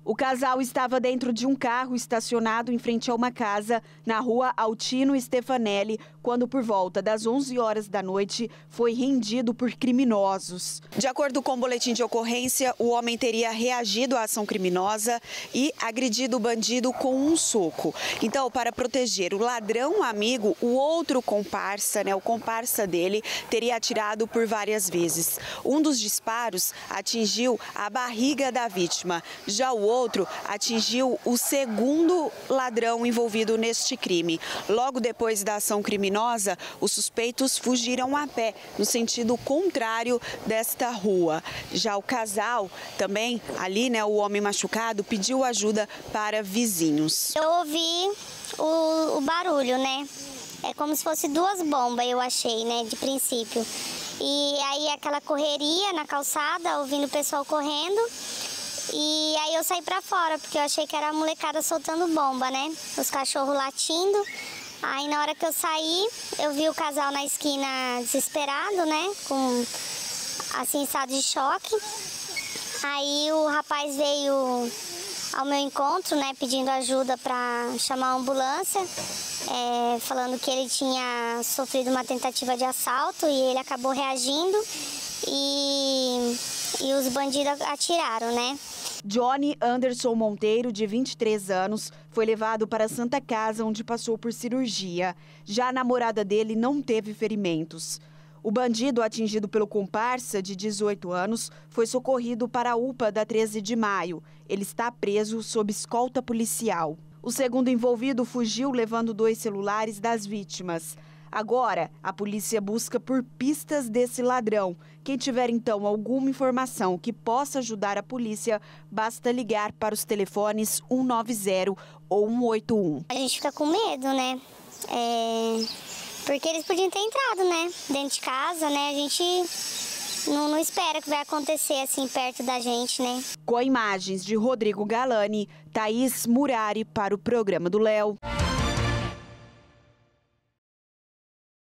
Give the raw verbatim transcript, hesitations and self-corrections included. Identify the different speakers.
Speaker 1: O casal estava dentro de um carro estacionado em frente a uma casa na rua Altino Stefanelli, quando por volta das onze horas da noite foi rendido por criminosos. De acordo com o boletim de ocorrência, o homem teria reagido à ação criminosa e agredido o bandido com um soco. Então, para proteger o ladrão amigo, o outro comparsa, né, o comparsa dele, teria atirado por várias vezes. Um dos disparos atingiu a barriga da vítima. Já o outro atingiu o segundo ladrão envolvido neste crime. Logo depois da ação criminosa, os suspeitos fugiram a pé, no sentido contrário desta rua. Já o casal, também ali, né, o homem machucado, pediu ajuda para vizinhos.
Speaker 2: Eu ouvi o, o barulho, né? É como se fosse duas bombas, eu achei, né, de princípio. E aí aquela correria na calçada, ouvindo o pessoal correndo. E aí eu saí pra fora, porque eu achei que era a molecada soltando bomba, né? Os cachorros latindo. Aí na hora que eu saí, eu vi o casal na esquina desesperado, né? Com, assim, em estado de choque. Aí o rapaz veio ao meu encontro, né? Pedindo ajuda pra chamar a ambulância. É, falando que ele tinha sofrido uma tentativa de assalto e ele acabou reagindo. E, e os bandidos atiraram, né?
Speaker 1: Johnny Anderson Monteiro, de vinte e três anos, foi levado para a Santa Casa, onde passou por cirurgia. Já a namorada dele não teve ferimentos. O bandido, atingido pelo comparsa, de dezoito anos, foi socorrido para a U P A da treze de maio. Ele está preso sob escolta policial. O segundo envolvido fugiu levando dois celulares das vítimas. Agora, a polícia busca por pistas desse ladrão. Quem tiver, então, alguma informação que possa ajudar a polícia, basta ligar para os telefones um nove zero ou um oito um.
Speaker 2: A gente fica com medo, né? É... Porque eles podiam ter entrado, né? Dentro de casa, né? A gente não, não espera que vai acontecer assim perto da gente, né?
Speaker 1: Com imagens de Rodrigo Galani, Thaís Murari para o Programa do Léo.